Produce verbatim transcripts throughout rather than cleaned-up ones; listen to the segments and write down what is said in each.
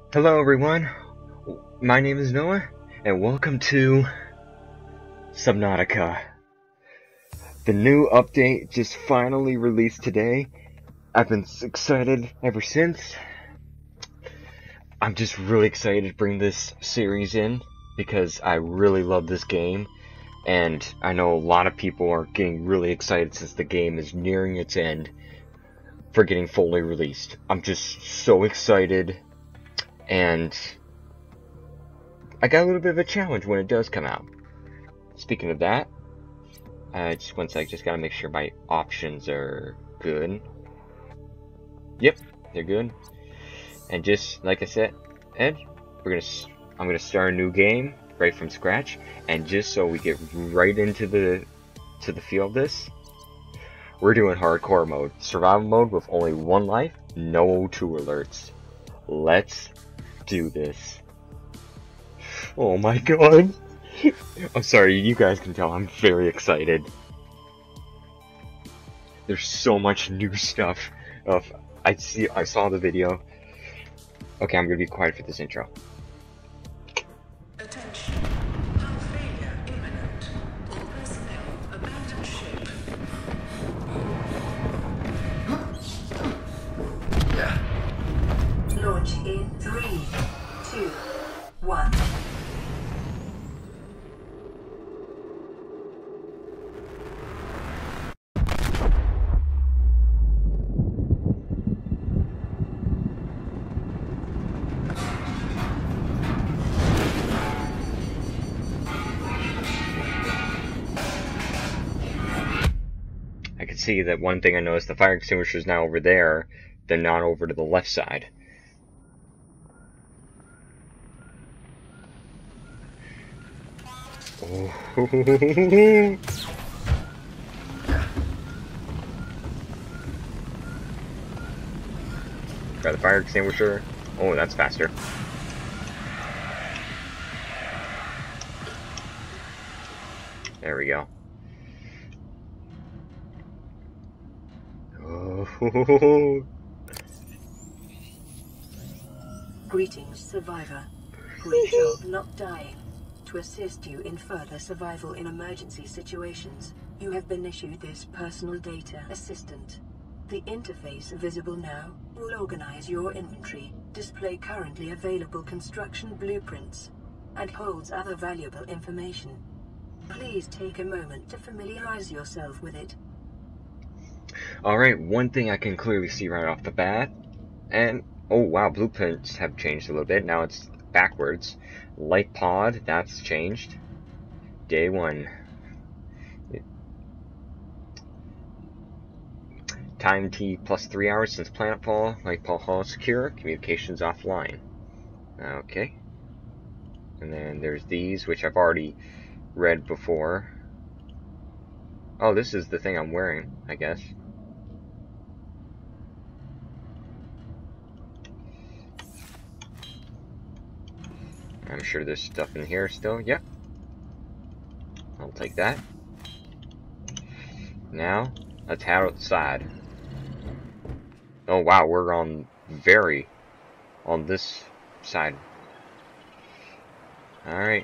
Hello everyone, my name is Noah, and welcome to Subnautica. The new update just finally released today. I've been excited ever since. I'm just really excited to bring this series in, because I really love this game, and I know a lot of people are getting really excited since the game is nearing its end for getting fully released. I'm just so excited, and I got a little bit of a challenge when it does come out. Speaking of that, uh, just one sec, just gotta make sure my options are good. Yep, they're good. And just like I said, Ed, we're gonna, I'm gonna start a new game right from scratch. And just so we get right into the, to the feel of this, we're doing hardcore mode, survival mode with only one life, no O two alerts. Let's do this. Oh my god. I'm sorry, you guys can tell I'm very excited. There's so much new stuff. Of I see I saw the video. Okay, I'm gonna be quiet for this intro. Attention. Hull failure imminent. All personnel abandon ship. Launch in three, two, one. I can see that one thing I noticed, the fire extinguisher is now over there, they're not over to the left side. Oh. Try the fire extinguisher. Oh, that's faster. There we go. Oh. Greetings, survivor. Great job not dying. To assist you in further survival in emergency situations, you have been issued this personal data assistant. The interface visible now will organize your inventory, display currently available construction blueprints, and holds other valuable information. Please take a moment to familiarize yourself with it. Alright, one thing I can clearly see right off the bat, and oh wow, blueprints have changed a little bit. Now it's backwards. Light pod, that's changed. Day one. Time T plus three hours since planetfall. Light pod hull secure. Communications offline. Okay. And then there's these, which I've already read before. Oh, this is the thing I'm wearing, I guess. I'm sure there's stuff in here still. Yep. I'll take that. Now, let's head outside. Oh wow, we're on very on this side. Alright.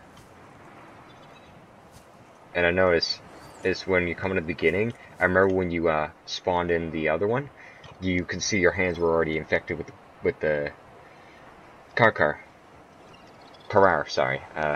And I notice is when you come in the beginning, I remember when you uh, spawned in the other one, you can see your hands were already infected with with the car car. Karar, sorry. Uh,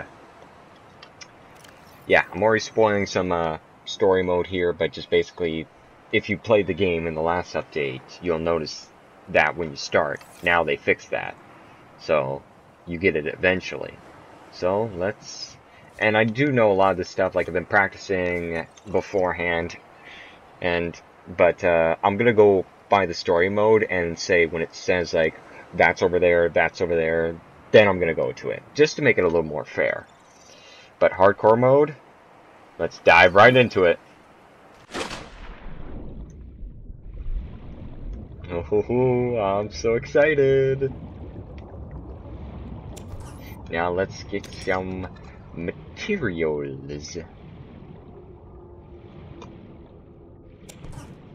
yeah, I'm already spoiling some uh, story mode here, but just basically, if you played the game in the last update, you'll notice that when you start. Now they fixed that. So, you get it eventually. So, let's... And I do know a lot of this stuff, like I've been practicing beforehand, and but uh, I'm gonna go by the story mode and say when it says, like, that's over there, that's over there, then I'm gonna go to it, just to make it a little more fair. But hardcore mode, let's dive right into it. Oh, I'm so excited. Now let's get some materials. Get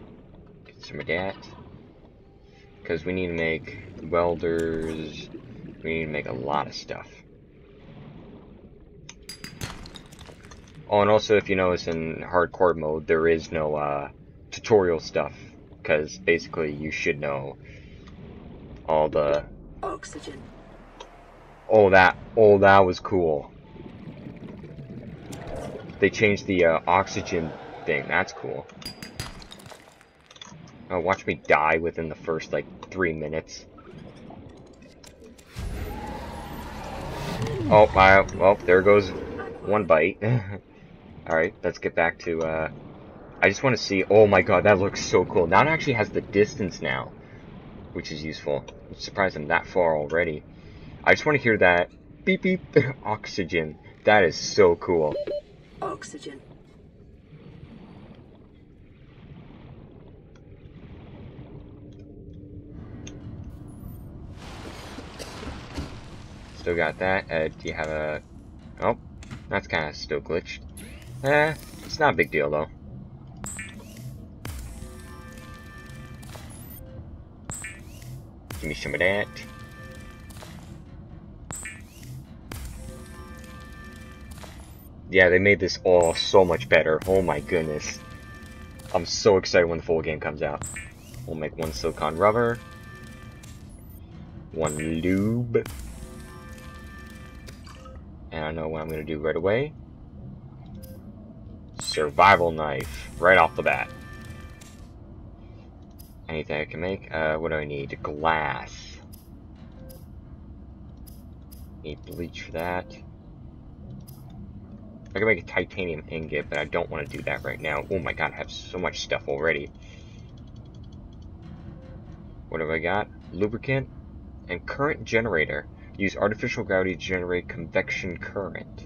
some of that. Because we need to make welders, We need to make a lot of stuff. Oh, and also, if you notice, in hardcore mode, there is no uh, tutorial stuff, because basically you should know all the... Oxygen. Oh, that, oh, that was cool. They changed the uh, oxygen thing. That's cool. Oh, watch me die within the first, like, three minutes. Oh, my, well, there goes one bite. Alright, let's get back to, uh... I just want to see... Oh my god, that looks so cool. Now it actually has the distance now, which is useful. I'm surprised I'm that far already. I just want to hear that beep beep oxygen. That is so cool. Oxygen. Still got that. Uh, do you have a... Oh, that's kind of still glitched. Eh, it's not a big deal though. Give me some of that. Yeah, they made this all so much better. Oh my goodness. I'm so excited when the full game comes out. We'll make one silicone rubber. One lube. And I know what I'm going to do right away. Survival knife. Right off the bat. Anything I can make? Uh, what do I need? Glass. Need bleach for that. I can make a titanium ingot, but I don't want to do that right now. Oh my god, I have so much stuff already. What have I got? Lubricant and current generator. Use artificial gravity to generate convection current.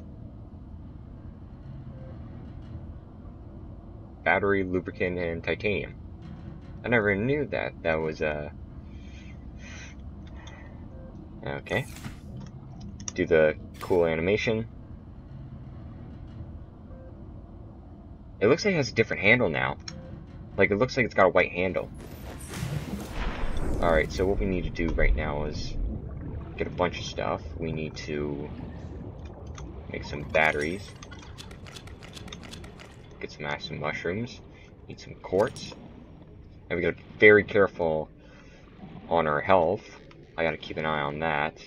Battery, lubricant, and titanium. I never knew that. That was, uh... okay. Do the cool animation. It looks like it has a different handle now. Like, it looks like it's got a white handle. Alright, so what we need to do right now is get a bunch of stuff. We need to make some batteries. Get some acid mushrooms. Need some quartz. And we gotta be very careful on our health. I gotta keep an eye on that.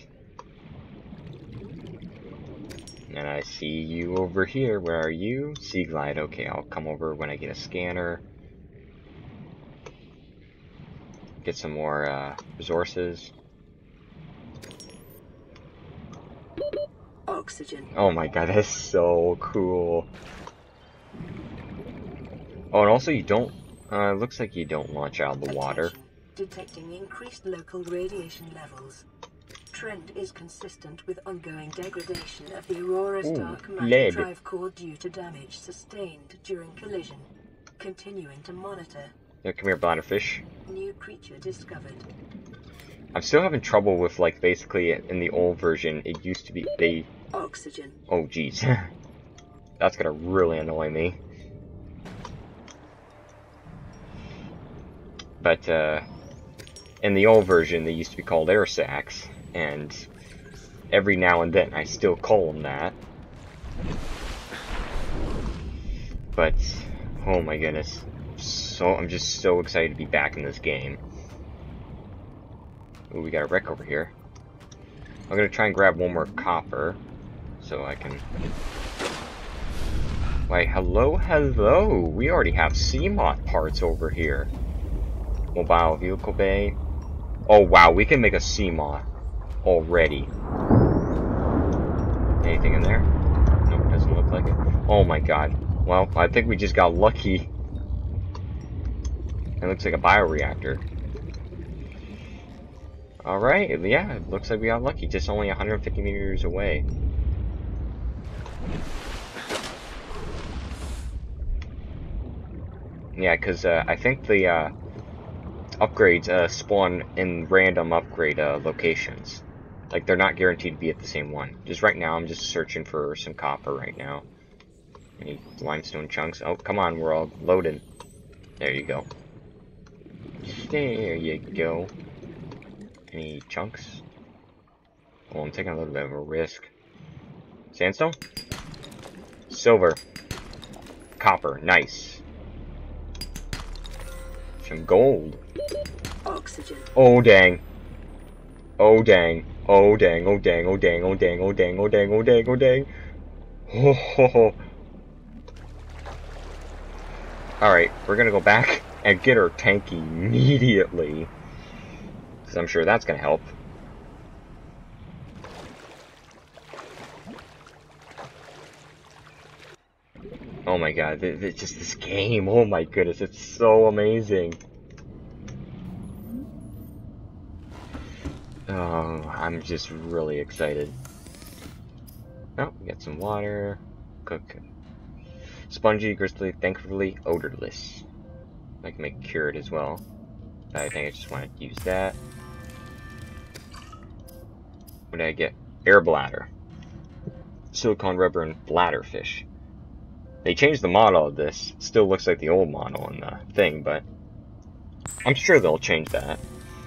And I see you over here. Where are you? Sea Glide. Okay, I'll come over when I get a scanner. Get some more uh, resources. Oxygen. Oh my god, that's so cool. Oh, and also you don't, uh, looks like you don't launch out of the water. Attention. Detecting increased local radiation levels. Trend is consistent with ongoing degradation of the Aurora's Ooh, dark matter lead. drive core due to damage sustained during collision. Continuing to monitor. Yeah, come here, bladderfish. New creature discovered. I'm still having trouble with, like, basically in the old version, it used to be they. Oxygen. Oh, jeez. That's gonna really annoy me. But, uh, in the old version, they used to be called air sacs, and every now and then I still call them that. But, oh my goodness. So, I'm just so excited to be back in this game. Ooh, we got a wreck over here. I'm gonna try and grab one more copper, so I can... Why, hello, hello! We already have C MOD parts over here. Mobile vehicle bay. Oh wow, we can make a C MOD already. Anything in there? Nope, doesn't look like it. Oh my god. Well, I think we just got lucky. It looks like a bioreactor. Alright, yeah, it looks like we got lucky. Just only one hundred fifty meters away. Yeah, because uh, I think the uh, upgrades uh, spawn in random upgrade uh, locations. Like, they're not guaranteed to be at the same one. Just right now, I'm just searching for some copper right now. Any limestone chunks? Oh, come on, we're all loaded. There you go. There you go. Any chunks? Well, I'm taking a little bit of a risk. Sandstone? Silver. Copper. Nice. Some gold. Oxygen. Oh, dang. Oh, dang. Oh, dang. Oh, dang. Oh, dang. Oh, dang. Oh, dang. Oh, dang. Oh, dang. Oh, dang. Oh, ho, ho. Alright, we're gonna go back and get our tank immediately. Because I'm sure that's gonna help. Oh my god, th th just this game, oh my goodness, it's so amazing. Oh, I'm just really excited. Oh, we got some water. Cook. Spongy, gristly, thankfully odorless. I can make cured as well. But I think I just want to use that. What did I get? Air bladder. Silicone rubber and bladder fish. They changed the model of this. Still looks like the old model in the thing, but I'm sure they'll change that.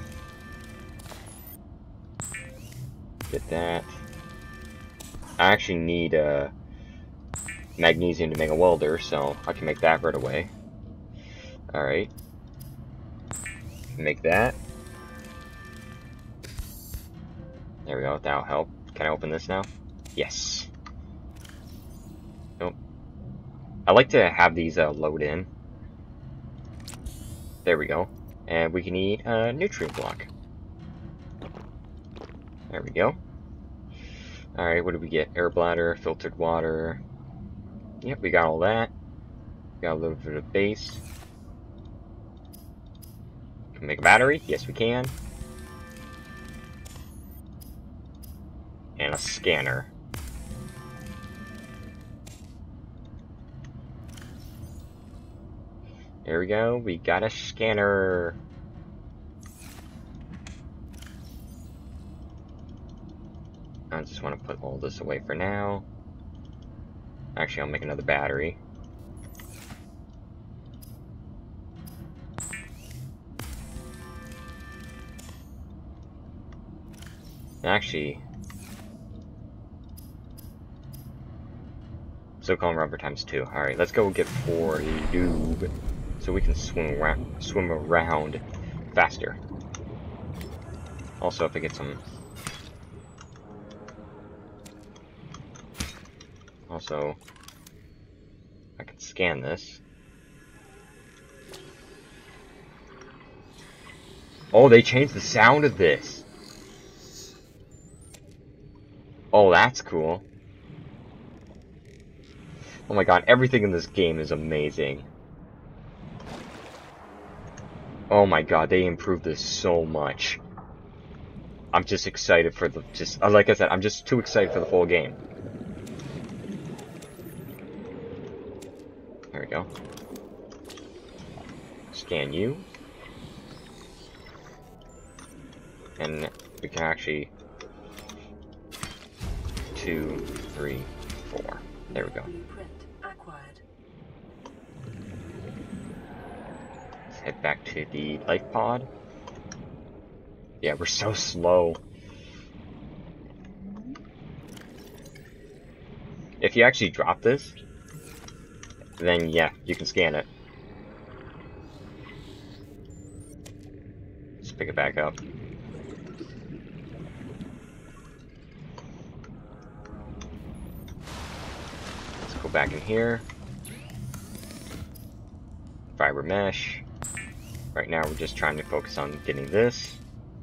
Get that. I actually need uh, magnesium to make a welder, so I can make that right away. Alright. Make that. There we go, that'll help. Can I open this now? Yes. Nope. I like to have these uh, load in. There we go. And we can eat a nutrient block. There we go. Alright, what did we get? Air bladder, filtered water. Yep, we got all that. Got a little bit of base. Can we make a battery? Yes, we can. And a scanner. There we go, we got a scanner. I just want to put all this away for now. Actually, I'll make another battery. Actually, silicone rubber times two. Alright, let's go get four lube so we can swim around, swim around faster. Also, if I get some... Also, I can scan this. Oh, they changed the sound of this. Oh, that's cool. Oh my god, everything in this game is amazing. Oh my god, they improved this so much. I'm just excited for the, just, like I said, I'm just too excited for the full game. There we go. Scan you. And we can actually, two, three, four. There we go. Let's head back to the life pod. Yeah, we're so slow. If you actually drop this, then yeah, you can scan it. Let's pick it back up. Let's go back in here. Fiber mesh. Right now we're just trying to focus on getting this.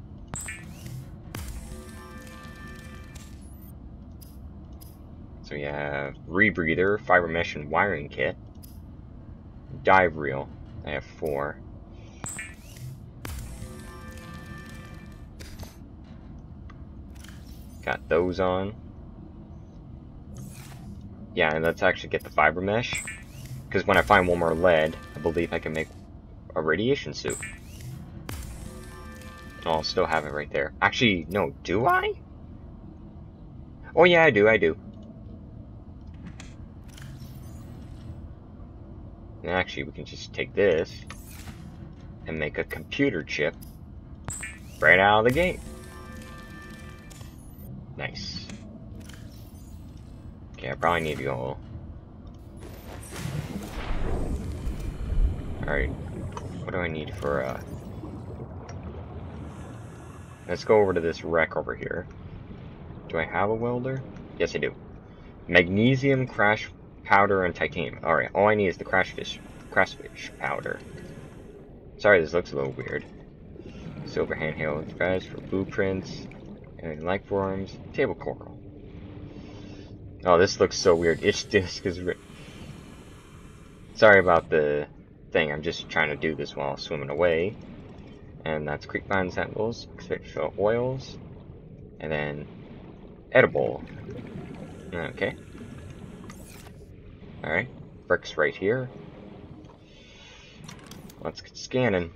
So we have rebreather, fiber mesh, and wiring kit. Dive reel. I have four. Got those on. Yeah, and let's actually get the fiber mesh. Because when I find one more lead, I believe I can make a radiation suit. Oh, I'll still have it right there. Actually, no, do I? Oh yeah, I do, I do. And actually, we can just take this and make a computer chip right out of the gate. Nice. Okay, I probably need to go. Alright. What do I need for, uh... let's go over to this wreck over here. Do I have a welder? Yes, I do. Magnesium, crash powder, and titanium. Alright, all I need is the crash fish, crash fish powder. Sorry, this looks a little weird. Silver handheld threads for blueprints, and life forms, table coral. Oh, this looks so weird. Itch disc is. Sorry about the thing. I'm just trying to do this while swimming away. And that's creepvine samples, essential oils, and then edible. Okay. All right. Bricks right here. Let's get scanning.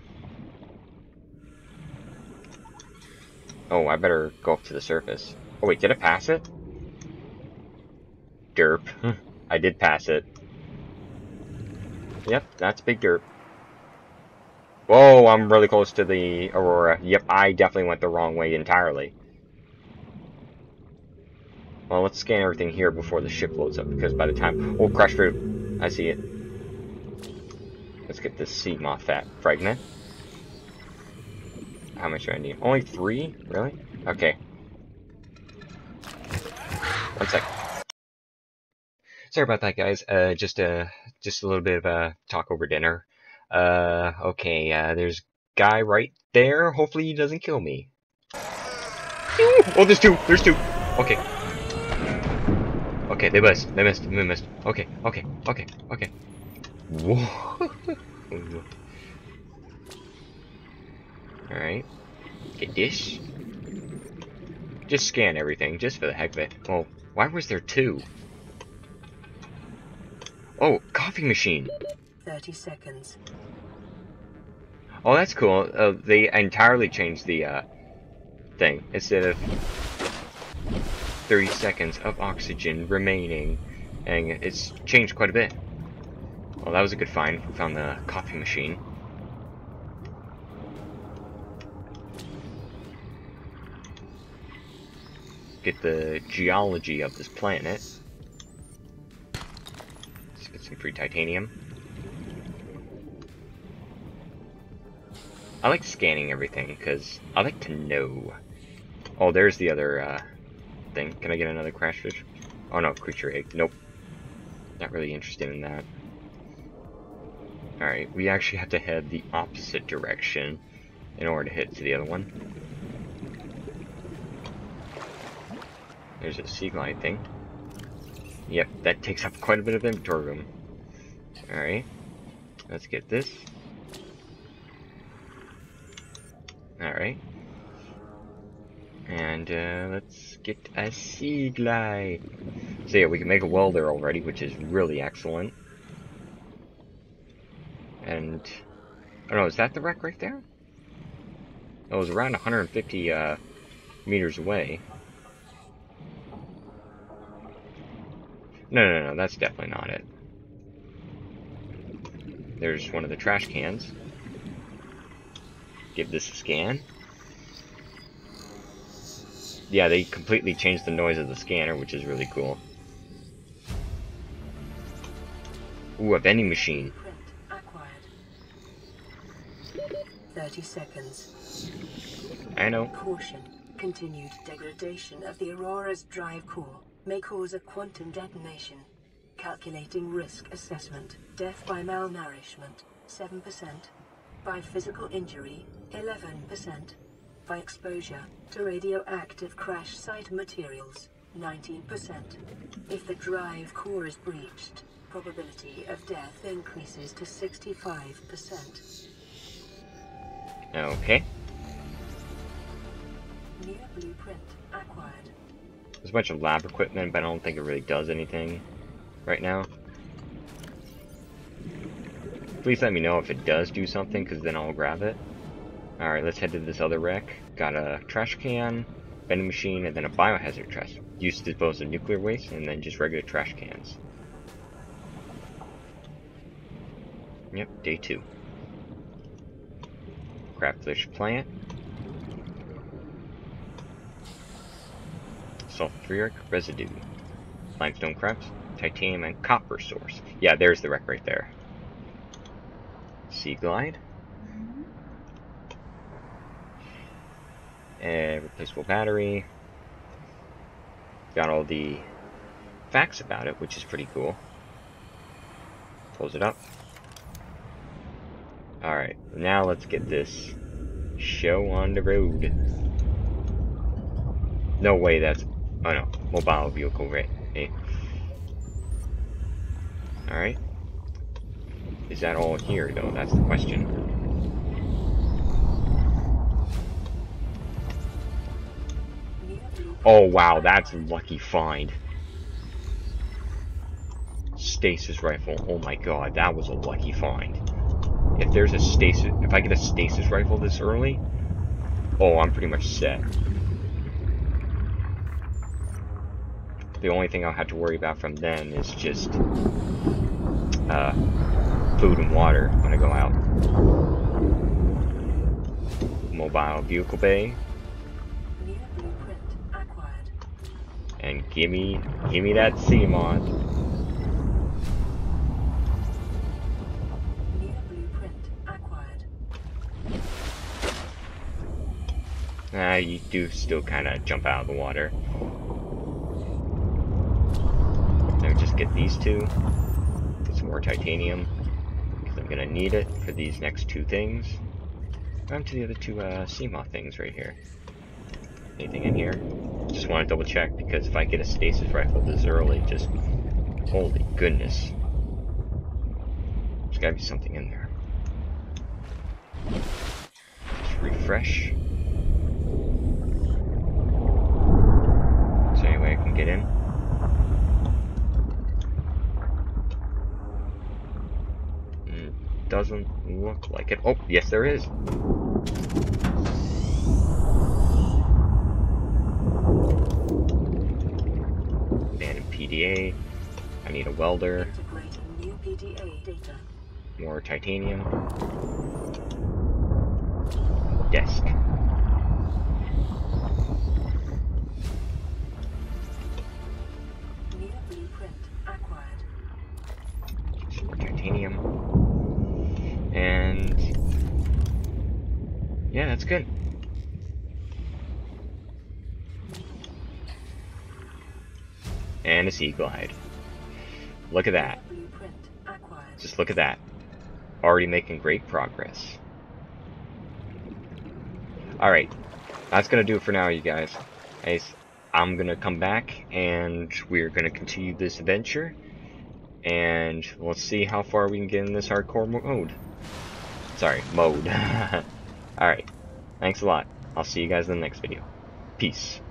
Oh, I better go up to the surface. Oh wait, did I pass it? Derp. I did pass it. Yep, that's big derp. Whoa, I'm really close to the Aurora. Yep, I definitely went the wrong way entirely. Well, let's scan everything here before the ship loads up, because by the time... Oh, crush fruit. I see it. Let's get this sea moth fat fragment. How much do I need? Only three? Really? Okay. One sec. Sorry about that, guys. Uh, just uh, just a little bit of a talk over dinner. Uh, okay. Uh, there's guy right there. Hopefully he doesn't kill me. Oh, there's two. There's two. Okay. Okay, they missed. They missed. They missed. Okay. Okay. Okay. Okay. Whoa. All right. Get this. Just scan everything, just for the heck of it. Well, why was there two? Oh, coffee machine. Thirty seconds. Oh, that's cool. Uh, they entirely changed the uh, thing. Instead of thirty seconds of oxygen remaining, and it's changed quite a bit. Well, that was a good find. We found the coffee machine. Get the geology of this planet. Let's get some free titanium. I like scanning everything because I like to know. Oh, there's the other uh, thing. Can I get another crash fish? Oh no, creature egg. Nope. Not really interested in that. Alright, we actually have to head the opposite direction in order to hit to the other one. There's a sea glide thing. Yep, that takes up quite a bit of inventory room. Alright. Let's get this. Alright. And uh, let's get a sea glide. So yeah, we can make a welder already, which is really excellent. And I don't know, is that the wreck right there? Oh, it was around one hundred fifty uh, meters away. No, no, no, that's definitely not it. There's one of the trash cans. Give this a scan. Yeah, they completely changed the noise of the scanner, which is really cool. Ooh, a vending machine. Print acquired. Thirty seconds. I know. Caution. Continued degradation of the Aurora's drive core may cause a quantum detonation. Calculating risk assessment. Death by malnourishment, seven percent. By physical injury, eleven percent. By exposure to radioactive crash site materials, nineteen percent. If the drive core is breached, probability of death increases to sixty-five percent. Okay. New blueprint acquired. There's a bunch of lab equipment, but I don't think it really does anything right now. Please let me know if it does do something, because then I'll grab it. Alright, let's head to this other wreck. Got a trash can, vending machine, and then a biohazard trash. Used to dispose of nuclear waste, and then just regular trash cans. Yep, day two. Crabfish plant. sulfuric residue, limestone crabs, titanium, and copper source. Yeah, there's the wreck right there. Sea glide. And replaceable battery. Got all the facts about it, which is pretty cool. Close it up. Alright, now let's get this show on the road. No way that's... Oh no, mobile vehicle, right? Hey. Alright. Is that all here, though? That's the question. Oh, wow, that's a lucky find. Stasis rifle. Oh my god, that was a lucky find. If there's a stasis... If I get a stasis rifle this early... Oh, I'm pretty much set. The only thing I'll have to worry about from then is just... Uh... food and water when I go out. Mobile vehicle bay. New blueprint acquired. And gimme, gimme that C mod. New blueprint acquired. Ah, you do still kind of jump out of the water. Let me just get these two. Get some more titanium. Because I'm gonna need it for these next two things. On to the other two uh, C mod things right here. Anything in here? Just want to double check because if I get a stasis rifle this early, just holy goodness. There's gotta be something in there. Just refresh. Is there any way I can get in? Mm, doesn't look like it. Oh, yes there is. P D A. I need a welder. Integrating new P D A data. More titanium. Desk. New blueprint acquired. Some more titanium. And yeah, that's good. And a sea glide. Look at that. Just look at that. Already making great progress. Alright. That's gonna do it for now, you guys. Guys, I'm gonna come back and we're gonna continue this adventure. And let's see how far we can get in this hardcore mode. Sorry, mode. Alright. Thanks a lot. I'll see you guys in the next video. Peace.